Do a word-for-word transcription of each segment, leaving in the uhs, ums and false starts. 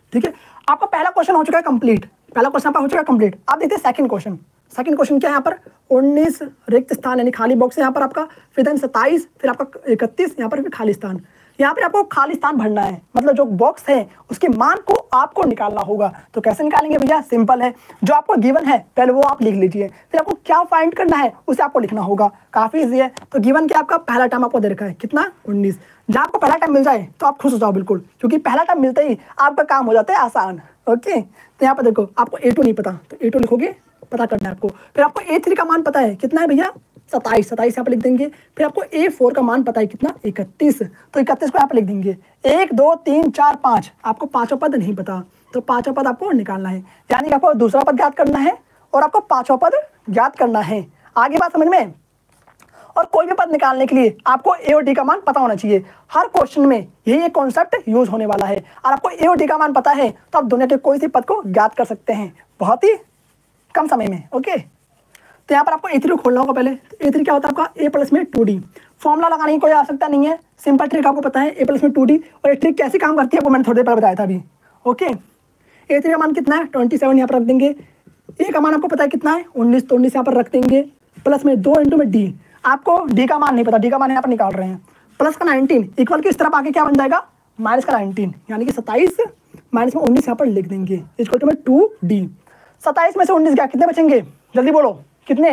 ठीक है, आपका पहला क्वेश्चन हो चुका है कंप्लीट, पहला क्वेश्चन आपका हो चुका है कंप्लीट। आप देखते हैं सेकंड क्वेश्चन। सेकंड क्वेश्चन क्या है यहाँ पर, उन्नीस रिक्त स्थान यानी खाली बॉक्स है यहाँ पर आपका, फिर देन सत्ताईस, फिर आपका इकतीस, यहाँ पर फिर खाली स्थान। यहाँ पे आपको खाली स्थान भरना है, मतलब जो बॉक्स है उसके मान को आपको निकालना होगा। तो कैसे निकालेंगे भैया, सिंपल है, जो आपको गिवन है पहले वो आप लिख लीजिए, फिर आपको क्या फाइंड करना है उसे आपको लिखना होगा, काफी इजी है। तो गिवन क्या आपका पहला टर्म आपको दे रखा है कितना, उन्नीस। जहाँ आपको पहला टाइम मिल जाए तो आप खुश हो जाओ बिल्कुल, क्योंकि पहला टाइम मिलते ही आपका काम हो जाता है आसान। ओके, तो यहाँ पर देखो आपको ए टू नहीं पता तो ए टू लिखोगे, पता करना है आपको। फिर आपको ए थ्री का मान पता है कितना है भैया, सत्ताईस, सत्ताईस यहाँ पर लिख देंगे। फिर आपको ए फोर का मान पता है कितना, इकतीस, तो इकतीस को यहाँ पर लिख देंगे। एक दो तीन चार पाँच, आपको पांचवा पद नहीं पता तो पांचवा पद आपको निकालना है, यानी कि आपको दूसरा पद ज्ञात करना है और आपको पांचवा पद ज्ञात करना है। आगे बात समझ में। और कोई भी पद निकालने के लिए आपको ए और डी का मान पता होना चाहिए। हर क्वेश्चन में यही एक कॉन्सेप्ट यूज होने वाला है। और आपको ए और डी का मान पता है तो आप दुनिया के कोई सी पद को ज्ञात कर सकते हैं बहुत ही कम समय में। ओके, तो यहाँ पर आपको ए थ्री खोलना होगा पहले। ए थ्री क्या होता है आपका, ए प्लस में टू डी। फॉर्मूला लगाने की कोई आवश्यकता नहीं है, सिंपल ट्रिक आपको पता है, ए प्लस में टू डी। और ये ट्रिक कैसे काम करती है वो मैंने थोड़ी देर पहले बताया था अभी। ओके, ए थ्री का मान कितना है, ट्वेंटी सेवन यहाँ पर रख देंगे। ए का मान आपको पता है कितना है, उन्नीस, तो उन्नीस यहाँ पर रख देंगे। प्लस में दो इंटू में डी, आपको डी का मान नहीं पता, डी का मान यहाँ पर निकाल रहे हैं। प्लस का नाइनटीन इक्वल की इस तरफ आके क्या बन जाएगा, माइनस का नाइनटीन, यानी कि सत्ताईस माइनस में उन्नीस यहाँ पर लिख देंगे इक्वल टू में टू डी। सत्ताईस में से उन्नीस गया, कितने बचेंगे, जल्दी बोलो कितने,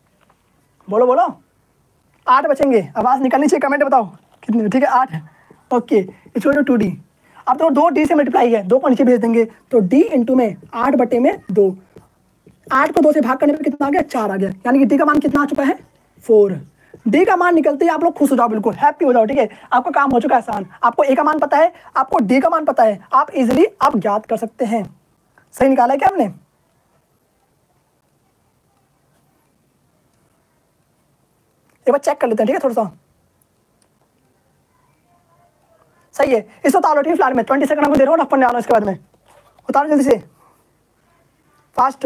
बोलो बोलो, आठ बचेंगे। आवाज निकलनी चाहिए, कमेंट बताओ कितने, ठीक है आठ। Okay, equal to two D. अब तो दो डी से मल्टीप्लाई है, दो को नीचे भेज देंगे तो डी इंटू में आठ बटे में दो, आठ को दो से भाग करने पर कितना आ गया, चार आ गया, यानी कि डी का मान कितना आ चुका है, फोर। डी का मान निकलते ही आप लोग खुश हो जाओ, बिल्कुल हैप्पी हो जाओ। ठीक है, आपका काम हो चुका है आसान। आपको ए का मान पता है, आपको डी का मान पता है, आप इजिली आप ज्ञात कर सकते हैं। सही निकाला है क्या हमने, एक बार चेक कर लेते हैं, ठीक है, थोड़ा सा सही है। इसको उतारो, ठीक है, फिलहाल में ट्वेंटी सेकंड आपको दे रहा हूँ, अपन आना इसके बाद में उतारो जल्दी से, फास्ट।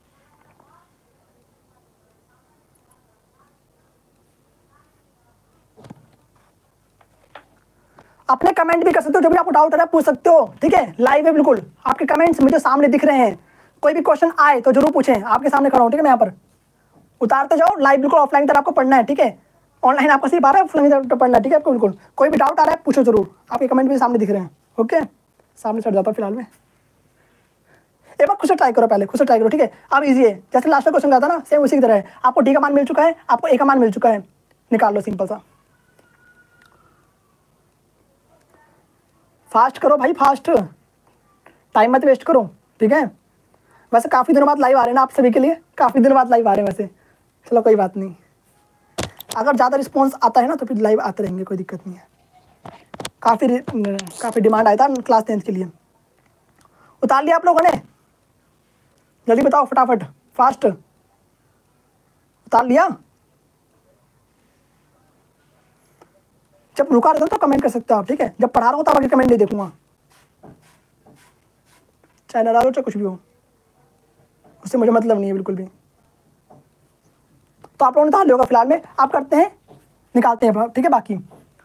अपने कमेंट भी कर सकते हो, जो भी आपको डाउट है पूछ सकते हो, ठीक है, लाइव है बिल्कुल, आपके कमेंट्स मुझे सामने दिख रहे हैं। कोई भी क्वेश्चन आए तो जरूर पूछें, आपके सामने खड़ा हूं, ठीक है, मैं यहाँ पर उतारते जाओ लाइव, बिल्कुल ऑफलाइन तरह आपको पढ़ना है, ठीक है, ऑनलाइन आपको सिर्फ आ रहा है, ऑफलाइन तरह पढ़ना है, ठीक है आपको बिल्कुल। कोई भी डाउट आ रहा है पूछो जरूर, आपके कमेंट भी सामने दिख रहे हैं। ओके, सामने चढ़ जाता फिलहाल में, एक बार खुद से ट्राई करो, पहले खुद से ट्राई करो, ठीक है। अब इजी है, जैसे लास्ट में क्वेश्चन का था ना, सेम उसी की तरह है। आपको डी का मान मिल चुका है, आपको ए का मान मिल चुका है, निकाल लो सिंपल सा। फास्ट करो भाई, फास्ट, टाइम मत वेस्ट करो, ठीक है। वैसे काफी दिनों बाद लाइव आ रहे हैं ना आप सभी के लिए, काफी दिनों बाद लाइव आ रहे हैं वैसे, चलो कोई बात नहीं, अगर ज्यादा रिस्पॉन्स आता है ना तो फिर लाइव आते रहेंगे, कोई दिक्कत नहीं है। काफी काफी डिमांड आया था क्लास टेंथ के लिए। उतार लिया आप लोगों ने, जल्दी बताओ फटाफट, फास्ट, उतार लिया। जब रुका रहता तो कमेंट कर सकते हो आप, ठीक है, जब पढ़ा रहा हूँ तो आगे कमेंट नहीं देखूंगा, चाहे नाराज हो चाहे कुछ भी हो, उससे मुझे मतलब नहीं है बिल्कुल भी। तो आप लोगों ने निकाल लिया होगा फिलहाल में, आप करते हैं निकालते हैं, ठीक है। बाकी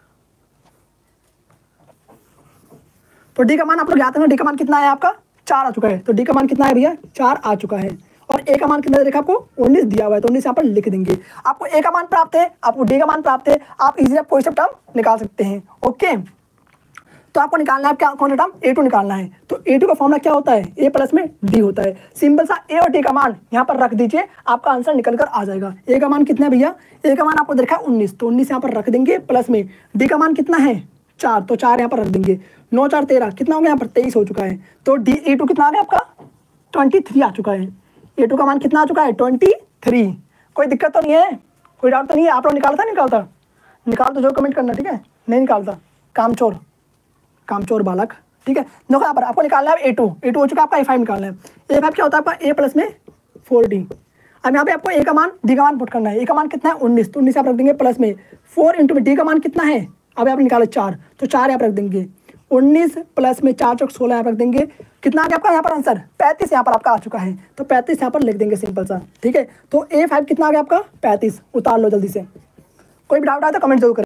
तो डी का मान आप लोग याद है ना, डी का मान कितना है आपका, चार आ चुका है। तो डी का मान कितना है भैया, चार आ चुका है। और ए का मान कितना देखा आपको, उन्नीस दिया हुआ है, तो उन्नीस यहाँ पर लिख देंगे। आपको ए का मान प्राप्त है, आपको डी का मान प्राप्त है, आप इजीली आप कोई सा टर्म निकाल सकते हैं। ओके, तो आपको निकालना है क्या, कौन सा टर्म, ए टू निकालना है। तो ए टू का फॉर्मूला क्या होता है, ए प्लस में डी होता है। सिंपल सा ए और डी का मान यहाँ पर रख दीजिए, आपका आंसर निकल कर आ जाएगा। ए का मान कितना है भैया, ए का मान आपको देखा है उन्नीस, तो उन्नीस यहाँ पर रख देंगे, प्लस में डी का मान कितना है, चार, तो चार यहाँ पर रख देंगे। नौ चार तेरह, कितना हो गया यहाँ पर, तेईस हो चुका है। तो डी ए टू कितना आ गया आपका, ट्वेंटी थ्री आ चुका है। ए टू का मान कितना आ चुका है, ट्वेंटी थ्री। कोई दिक्कत तो नहीं है, कोई डाउट तो नहीं है। आप लोग निकालता निकालता निकाल तो जो कमेंट करना, ठीक है, नहीं निकालता कामचोर, कामचोर बालक, ठीक है। देखो यहाँ पर आपको निकालना है ए टू, ए टू हो चुका है आपका, ए फाइव निकालना है। ए फाइव क्या होता है आपका, ए प्लस में फोर डी। अब यहाँ पे आपको ए का मान डी का मान पुट करना है। ए का मान कितना है, उन्नीस, तो उन्नीस आप रख देंगे, प्लस में फोर इंटू डी का मान कितना है, अब आप निकालो चार, तो चार यहाँ पर रख देंगे। उन्नीस प्लस में चार चौक सोलह यहाँ पर रख देंगे। कितना आ गया आपका यहाँ पर आंसर, पैंतीस यहाँ पर आपका आ चुका है, तो पैंतीस यहाँ पर लिख देंगे सिंपल सा, ठीक है। तो ए फाइव कितना आ गया आपका, पैंतीस, उतार लो जल्दी से। कोई भी डाउट आया तो कमेंट जरूर करें।